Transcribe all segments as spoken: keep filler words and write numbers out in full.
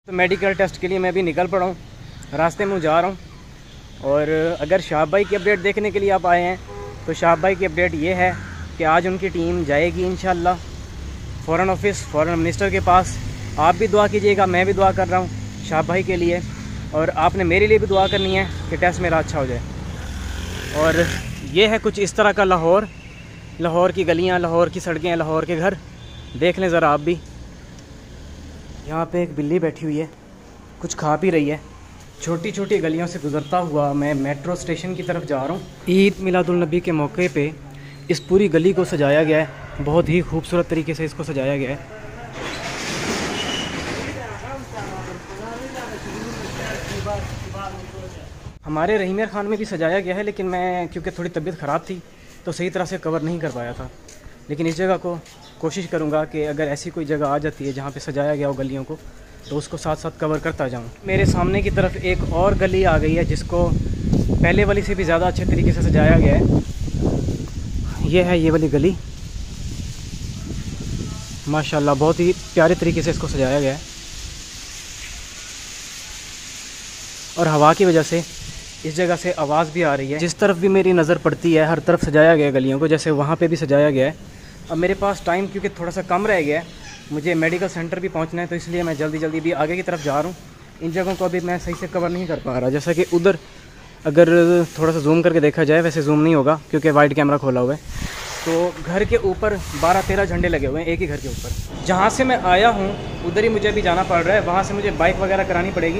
तो medical test के लिए मैं भी निकल पड़ा हूँ, रास्ते में जा रहा हूँ। और अगर शाहब भाई की अपडेट देखने के लिए आप आए हैं तो शाहब भाई की अपडेट ये है कि आज उनकी टीम जाएगी इंशाल्लाह फ़ॉरेन ऑफिस, फ़ॉरेन मिनिस्टर के पास। आप भी दुआ कीजिएगा, मैं भी दुआ कर रहा हूँ शाहब भाई के लिए, और आपने मेरे लिए भी दुआ करनी है कि टेस्ट मेरा अच्छा हो जाए। और ये है कुछ इस तरह का लाहौर, लाहौर की गलियाँ, लाहौर की सड़कें, लाहौर के घर देख लें ज़रा आप भी। यहाँ पे एक बिल्ली बैठी हुई है, कुछ खा पी रही है। छोटी छोटी गलियों से गुज़रता हुआ मैं मेट्रो स्टेशन की तरफ जा रहा हूँ। ईद मिलादुल नबी के मौके पे इस पूरी गली को सजाया गया है, बहुत ही खूबसूरत तरीके से इसको सजाया गया है। हमारे रहीमियर खान में भी सजाया गया है, लेकिन मैं क्योंकि थोड़ी तबीयत ख़राब थी तो सही तरह से कवर नहीं कर पाया था। लेकिन इस जगह को कोशिश करूँगा कि अगर ऐसी कोई जगह आ जाती है जहाँ पे सजाया गया हो गलियों को, तो उसको साथ साथ कवर करता जाऊँ। मेरे सामने की तरफ एक और गली आ गई है जिसको पहले वाली से भी ज़्यादा अच्छे तरीके से सजाया गया है। ये है ये वाली गली, माशाल्लाह बहुत ही प्यारे तरीके से इसको सजाया गया है। और हवा की वजह से इस जगह से आवाज़ भी आ रही है। जिस तरफ भी मेरी नज़र पड़ती है हर तरफ सजाया गया है गलियों को, जैसे वहाँ पे भी सजाया गया है। अब मेरे पास टाइम क्योंकि थोड़ा सा कम रह गया है, मुझे मेडिकल सेंटर भी पहुँचना है, तो इसलिए मैं जल्दी जल्दी भी आगे की तरफ जा रहा हूँ। इन जगहों को अभी मैं सही से कवर नहीं कर पा रहा। जैसा कि उधर अगर थोड़ा सा जूम करके देखा जाए, वैसे जूम नहीं होगा क्योंकि वाइड कैमरा खोला हुआ है। तो घर के ऊपर बारह तेरह झंडे लगे हुए हैं एक ही घर के ऊपर। जहाँ से मैं आया हूँ उधर ही मुझे अभी जाना पड़ रहा है। वहाँ से मुझे बाइक वगैरह करानी पड़ेगी,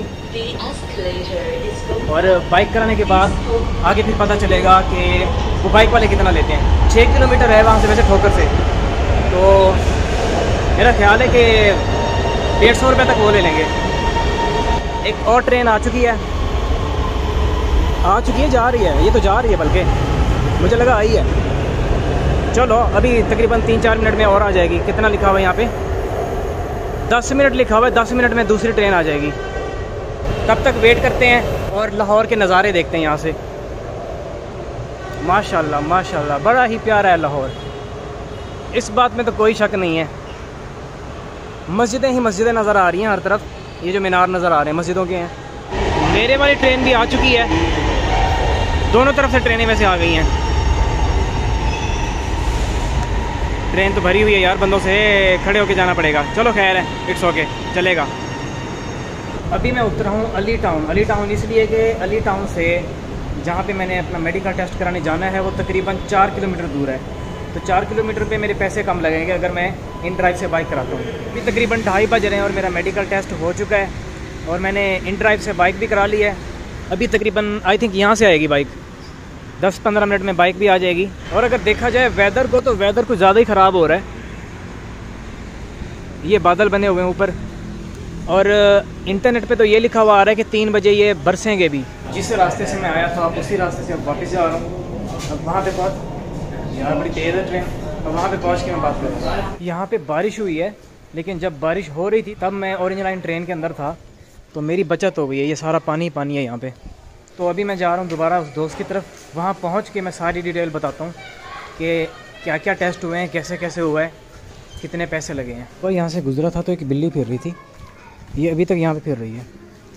और बाइक कराने के बाद आगे फिर पता चलेगा कि वो बाइक वाले कितना लेते हैं। छः किलोमीटर है वहाँ से वैसे ठोकर से, तो मेरा ख्याल है कि डेढ़ सौ रुपये तक वो ले लेंगे। एक और ट्रेन आ चुकी है, आ चुकी है, जा रही है, ये तो जा रही है, बल्कि मुझे लगा आई है। चलो अभी तकरीबन तीन चार मिनट में और आ जाएगी। कितना लिखा हुआ है यहाँ पे? दस मिनट लिखा हुआ है। दस मिनट में दूसरी ट्रेन आ जाएगी। तब तक वेट करते हैं और लाहौर के नज़ारे देखते हैं यहाँ से। माशाल्लाह माशाल्लाह बड़ा ही प्यारा है लाहौर, इस बात में तो कोई शक नहीं है। मस्जिदें ही मस्जिदें नज़र आ रही हैं हर तरफ। ये जो मीनार नज़र आ रहे हैं मस्जिदों के हैं। मेरे वाली ट्रेन भी आ चुकी है, दोनों तरफ से ट्रेनें वैसे आ गई हैं। ट्रेन तो भरी हुई है यार बंदों से, खड़े होके जाना पड़ेगा। चलो खैर है, इट्स ओके, चलेगा। अभी मैं उतरा हूँ अली टाउन। अली टाउन इसलिए कि अली टाउन से जहाँ पे मैंने अपना मेडिकल टेस्ट कराने जाना है वो तकरीबन चार किलोमीटर दूर है। तो चार किलोमीटर पे मेरे पैसे कम लगेंगे अगर मैं इन ड्राइव से बाइक कराता हूँ। अभी तकरीबन ढाई बज रहे हैं और मेरा मेडिकल टेस्ट हो चुका है और मैंने इन ड्राइव से बाइक भी करा ली है। अभी तकरीबन आई थिंक यहाँ से आएगी बाइक, दस पंद्रह मिनट में बाइक भी आ जाएगी। और अगर देखा जाए वेदर को, तो वेदर कुछ ज़्यादा ही ख़राब हो रहा है। ये बादल बने हुए हैं ऊपर, और इंटरनेट पे तो ये लिखा हुआ आ रहा है कि तीन बजे ये बरसेंगे भी। जिस रास्ते से मैं आया था उसी रास्ते से अब वापस जा रहा हूँ। अब वहाँ पे पहुँच, यार बड़ी तेज़ है ट्रेन, अब वहाँ पे पहुँच के मैं बात करूँगा। यहाँ पे बारिश हुई है, लेकिन जब बारिश हो रही थी तब मैं ऑरेंज लाइन ट्रेन के अंदर था, तो मेरी बचत हो गई है। ये सारा पानी पानी है यहाँ पे। तो अभी मैं जा रहा हूँ दोबारा उस दोस्त की तरफ। वहाँ पहुँच के मैं सारी डिटेल बताता हूँ कि क्या क्या टेस्ट हुए हैं, कैसे कैसे हुआ है, कितने पैसे लगे हैं। और यहाँ से गुजरा था तो एक बिल्ली फिर रही थी, ये अभी तक यहाँ पे फिर रही है।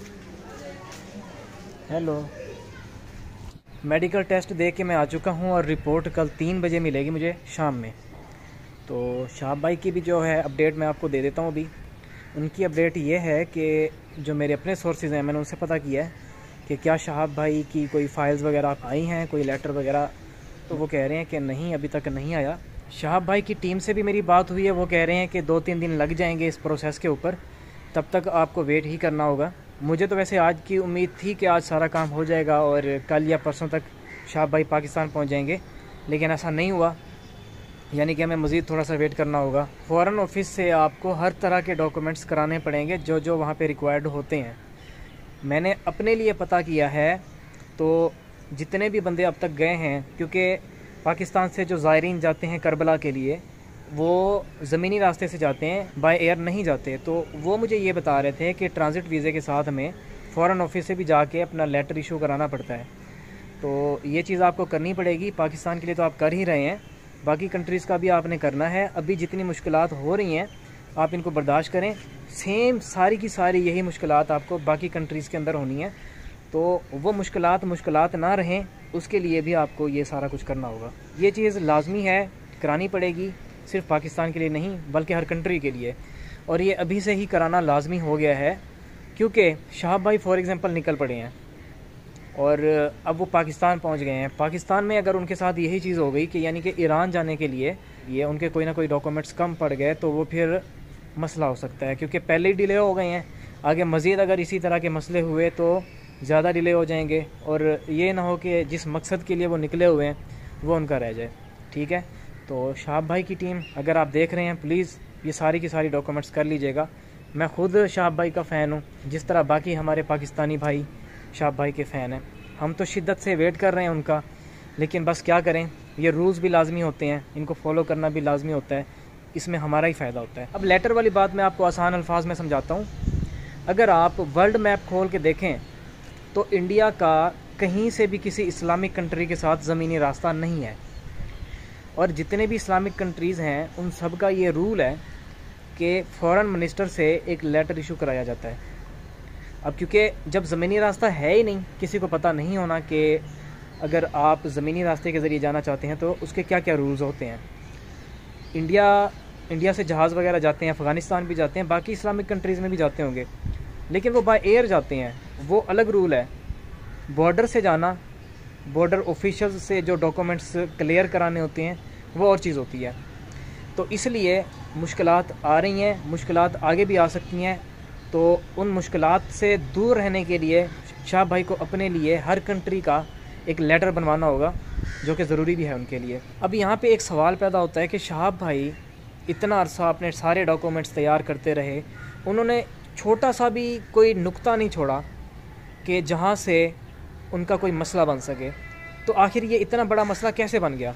हेलो। मेडिकल टेस्ट दे के मैं आ चुका हूँ और रिपोर्ट कल तीन बजे मिलेगी मुझे शाम में। तो शाहब भाई की भी जो है अपडेट मैं आपको दे देता हूँ अभी। उनकी अपडेट ये है कि जो मेरे अपने सोर्सेज हैं मैंने उनसे पता किया है कि क्या शाहब भाई की कोई फ़ाइल्स वगैरह आई हैं, कोई लेटर वगैरह, तो वो कह रहे हैं कि नहीं, अभी तक नहीं आया। शाहब भाई की टीम से भी मेरी बात हुई है, वो कह रहे हैं कि दो तीन दिन लग जाएंगे इस प्रोसेस के ऊपर, तब तक आपको वेट ही करना होगा। मुझे तो वैसे आज की उम्मीद थी कि आज सारा काम हो जाएगा और कल या परसों तक शाहब भाई पाकिस्तान पहुंच जाएंगे, लेकिन ऐसा नहीं हुआ, यानी कि हमें मज़ीद थोड़ा सा वेट करना होगा। फ़ॉरेन ऑफिस से आपको हर तरह के डॉक्यूमेंट्स कराने पड़ेंगे जो जो वहाँ पे रिक्वायर्ड होते हैं। मैंने अपने लिए पता किया है, तो जितने भी बंदे अब तक गए हैं, क्योंकि पाकिस्तान से जो ज़ायरीन जाते हैं करबला के लिए वो ज़मीनी रास्ते से जाते हैं, बाय एयर नहीं जाते, तो वो मुझे ये बता रहे थे कि ट्रांजिट वीज़े के साथ हमें फ़ॉरेन ऑफिस से भी जाके अपना लेटर इशू कराना पड़ता है। तो ये चीज़ आपको करनी पड़ेगी। पाकिस्तान के लिए तो आप कर ही रहे हैं, बाकी कंट्रीज़ का भी आपने करना है। अभी जितनी मुश्किलात हो रही हैं आप इनको बर्दाश्त करें। सेम सारी की सारी यही मुश्किलात आपको बाकी कंट्रीज़ के अंदर होनी है, तो वो मुश्किलात मुश्किलात ना रहें, उसके लिए भी आपको ये सारा कुछ करना होगा। ये चीज़ लाजमी है, करानी पड़ेगी, सिर्फ पाकिस्तान के लिए नहीं बल्कि हर कंट्री के लिए। और ये अभी से ही कराना लाजमी हो गया है, क्योंकि शाहब भाई फॉर एग्ज़ाम्पल निकल पड़े हैं और अब वो पाकिस्तान पहुंच गए हैं। पाकिस्तान में अगर उनके साथ यही चीज़ हो गई कि यानी कि ईरान जाने के लिए ये उनके कोई ना कोई डॉक्यूमेंट्स कम पड़ गए, तो वो फिर मसला हो सकता है, क्योंकि पहले ही डिले हो गए हैं। आगे मज़ीद अगर इसी तरह के मसले हुए तो ज़्यादा डिले हो जाएंगे, और ये ना हो कि जिस मकसद के लिए वो निकले हुए हैं वो उनका रह जाए। ठीक है, तो शाहब भाई की टीम अगर आप देख रहे हैं, प्लीज़ ये सारी की सारी डॉक्यूमेंट्स कर लीजिएगा। मैं ख़ुद शाहब भाई का फ़ैन हूँ, जिस तरह बाकी हमारे पाकिस्तानी भाई शाहब भाई के फ़ैन हैं। हम तो शिद्दत से वेट कर रहे हैं उनका, लेकिन बस क्या करें, ये रूल्स भी लाजमी होते हैं, इनको फॉलो करना भी लाजमी होता है, इसमें हमारा ही फ़ायदा होता है। अब लेटर वाली बात मैं आपको आसान अल्फाज में समझाता हूँ। अगर आप वर्ल्ड मैप खोल के देखें तो इंडिया का कहीं से भी किसी इस्लामिक कंट्री के साथ ज़मीनी रास्ता नहीं है, और जितने भी इस्लामिक कंट्रीज़ हैं उन सब का ये रूल है कि फ़ॉरेन मिनिस्टर से एक लेटर इशू कराया जाता है। अब क्योंकि जब ज़मीनी रास्ता है ही नहीं, किसी को पता नहीं होना कि अगर आप ज़मीनी रास्ते के ज़रिए जाना चाहते हैं तो उसके क्या क्या रूल्स होते हैं। इंडिया इंडिया से जहाज़ वगैरह जाते हैं, अफ़गानिस्तान भी जाते हैं, बाकी इस्लामिक कंट्रीज़ में भी जाते होंगे, लेकिन वो बाय एयर जाते हैं, वो अलग रूल है। बॉर्डर से जाना, बॉर्डर ऑफिशियल्स से जो डॉक्यूमेंट्स क्लियर कराने होते हैं वो और चीज़ होती है। तो इसलिए मुश्किलात आ रही हैं, मुश्किलात आगे भी आ सकती हैं, तो उन मुश्किलात से दूर रहने के लिए शाह भाई को अपने लिए हर कंट्री का एक लेटर बनवाना होगा, जो कि ज़रूरी भी है उनके लिए। अब यहाँ पे एक सवाल पैदा होता है कि शाह भाई इतना अरसा अपने सारे डॉक्यूमेंट्स तैयार करते रहे, उन्होंने छोटा सा भी कोई नुक्ता नहीं छोड़ा कि जहाँ से उनका कोई मसला बन सके, तो आखिर ये इतना बड़ा मसला कैसे बन गया?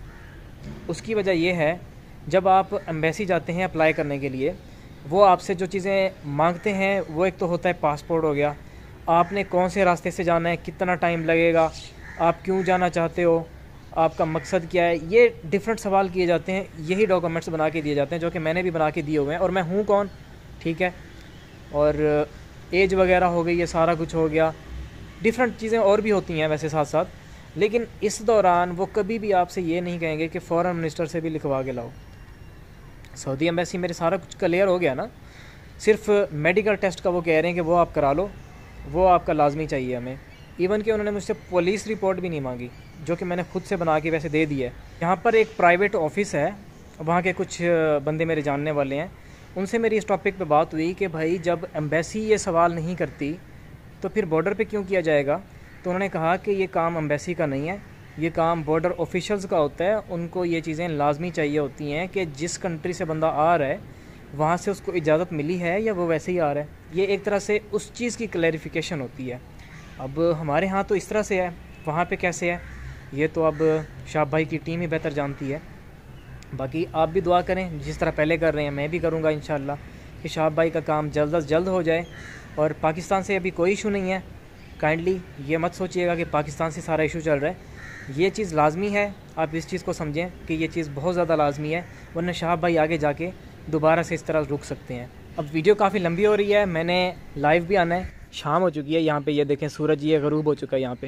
उसकी वजह यह है, जब आप एम्बेसी जाते हैं अप्लाई करने के लिए, वो आपसे जो चीज़ें मांगते हैं वो एक तो होता है पासपोर्ट हो गया, आपने कौन से रास्ते से जाना है, कितना टाइम लगेगा, आप क्यों जाना चाहते हो, आपका मकसद क्या है, ये डिफरेंट सवाल किए जाते हैं। यही डॉक्यूमेंट्स बना के दिए जाते हैं, जो कि मैंने भी बना के दिए हुए हैं, और मैं हूँ कौन, ठीक है, और एज वगैरह हो गई, ये सारा कुछ हो गया। डिफरेंट चीज़ें और भी होती हैं वैसे साथ साथ, लेकिन इस दौरान वो कभी भी आपसे ये नहीं कहेंगे कि फ़ॉरेन मिनिस्टर से भी लिखवा के लाओ। सऊदी एम्बेसी मेरे सारा कुछ क्लियर हो गया ना, सिर्फ मेडिकल टेस्ट का वो कह रहे हैं कि वो आप करा लो, वो आपका लाजमी चाहिए हमें। इवन कि उन्होंने मुझसे पुलिस रिपोर्ट भी नहीं मांगी, जो कि मैंने खुद से बना के वैसे दे दी है। यहाँ पर एक प्राइवेट ऑफिस है, वहाँ के कुछ बंदे मेरे जानने वाले हैं, उनसे मेरी इस टॉपिक पे बात हुई कि भाई जब एम्बेसी ये सवाल नहीं करती तो फिर बॉर्डर पे क्यों किया जाएगा। तो उन्होंने कहा कि ये काम एम्बेसी का नहीं है, ये काम बॉर्डर ऑफिशियल्स का होता है। उनको ये चीज़ें लाजमी चाहिए होती हैं कि जिस कंट्री से बंदा आ रहा है वहाँ से उसको इजाज़त मिली है या वो वैसे ही आ रहा है। ये एक तरह से उस चीज़ की क्लैरिफिकेशन होती है। अब हमारे यहाँ तो इस तरह से है, वहाँ पे कैसे है ये तो अब शाह भाई की टीम ही बेहतर जानती है। बाकी आप भी दुआ करें, जिस तरह पहले कर रहे हैं मैं भी करूँगा इंशाल्लाह, कि शाह भाई का काम जल्द अज जल्द हो जाए। और पाकिस्तान से अभी कोई इशू नहीं है, काइंडली ये मत सोचिएगा कि पाकिस्तान से सारा इशू चल रहा है। ये चीज़ लाजमी है, आप इस चीज़ को समझें कि ये चीज़ बहुत ज़्यादा लाजमी है, वरना शाह भाई आगे जाके दोबारा से इस तरह रुक सकते हैं। अब वीडियो काफ़ी लंबी हो रही है, मैंने लाइव भी आना है, शाम हो चुकी है यहाँ पे, ये देखें सूरज ये गरूब हो चुका है यहाँ पे,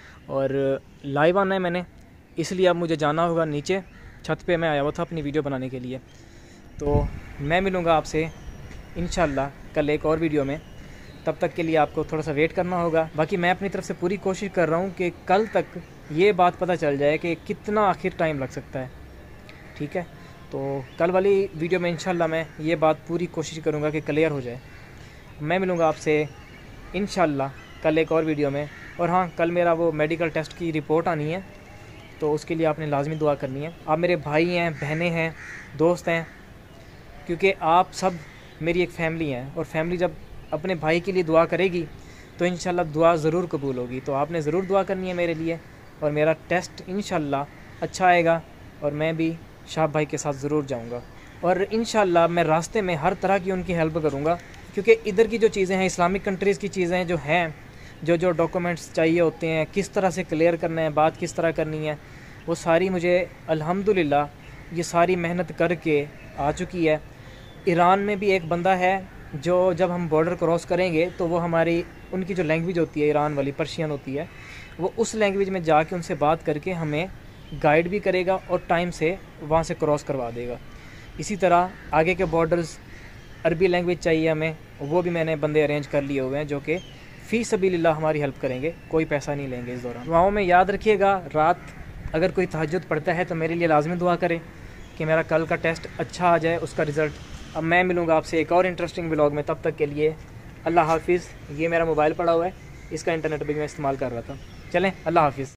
और लाइव आना है मैंने, इसलिए अब मुझे जाना होगा नीचे, छत पे मैं आया हुआ था अपनी वीडियो बनाने के लिए। तो मैं मिलूँगा आपसे इंशाल्लाह कल एक और वीडियो में, तब तक के लिए आपको थोड़ा सा वेट करना होगा। बाकी मैं अपनी तरफ से पूरी कोशिश कर रहा हूँ कि कल तक ये बात पता चल जाए कि कितना आखिर टाइम लग सकता है, ठीक है। तो कल वाली वीडियो में इंशाल्लाह मैं ये बात पूरी कोशिश करूँगा कि क्लियर हो जाए। मैं मिलूँगा आपसे इंशाल्लाह कल एक और वीडियो में। और हाँ, कल मेरा वो मेडिकल टेस्ट की रिपोर्ट आनी है, तो उसके लिए आपने लाजमी दुआ करनी है। आप मेरे भाई हैं, बहनें हैं, दोस्त हैं, क्योंकि आप सब मेरी एक फ़ैमिली हैं, और फैमिली जब अपने भाई के लिए दुआ करेगी तो इंशाल्लाह दुआ ज़रूर कबूल होगी। तो आपने ज़रूर दुआ करनी है मेरे लिए, और मेरा टेस्ट इंशाल्लाह अच्छा आएगा और मैं भी शाह भाई के साथ ज़रूर जाऊंगा। और इंशाल्लाह मैं रास्ते में हर तरह की उनकी हेल्प करूंगा, क्योंकि इधर की जो चीज़ें हैं, इस्लामिक कंट्रीज़ की चीज़ें जो हैं, जो जो डॉक्यूमेंट्स चाहिए होते हैं, किस तरह से क्लियर करना है, बात किस तरह करनी है, वो सारी मुझे अल्हम्दुलिल्लाह ये सारी मेहनत करके आ चुकी है। ईरान में भी एक बंदा है जो जब हम बॉर्डर क्रॉस करेंगे तो वो हमारी उनकी जो लैंग्वेज होती है ईरान वाली, पर्शियन होती है, वो उस लैंग्वेज में जाके उनसे बात करके हमें गाइड भी करेगा और टाइम से वहाँ से क्रॉस करवा देगा। इसी तरह आगे के बॉर्डर्स अरबी लैंग्वेज चाहिए हमें, वो भी मैंने बंदे अरेंज कर लिए हुए हैं जो कि फ़ी सबीलिल्लाह हमारी हेल्प करेंगे, कोई पैसा नहीं लेंगे इस दौरान। दुआओं में याद रखिएगा, रात अगर कोई तहज्जुद पढ़ता है तो मेरे लिए लाजमी दुआ करें कि मेरा कल का टेस्ट अच्छा आ जाए, उसका रिज़ल्ट। अब मैं मिलूँगा आपसे एक और इंटरेस्टिंग व्लॉग में, तब तक के लिए अल्लाह हाफिज़। ये मेरा मोबाइल पड़ा हुआ है, इसका इंटरनेट भी मैं इस्तेमाल कर रहा था। चलें, अल्लाह हाफिज़।